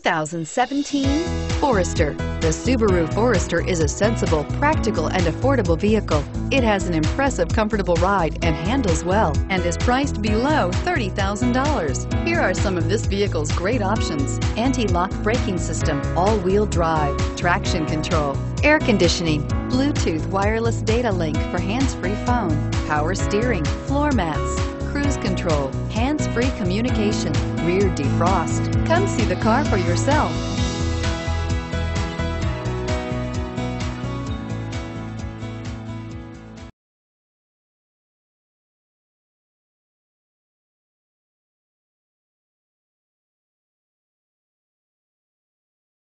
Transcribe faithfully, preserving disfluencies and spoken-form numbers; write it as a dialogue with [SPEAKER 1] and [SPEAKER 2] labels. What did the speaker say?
[SPEAKER 1] thousand seventeen Forester. The Subaru Forester is a sensible, practical, and affordable vehicle. It has an impressive, comfortable ride and handles well, and is priced below thirty thousand dollars. Here are some of this vehicle's great options: anti-lock braking system, all-wheel drive, traction control, air conditioning, Bluetooth wireless data link for hands-free phone, power steering, floor mats, cruise control, hands-free communication, rear defrost. Come see the car for yourself.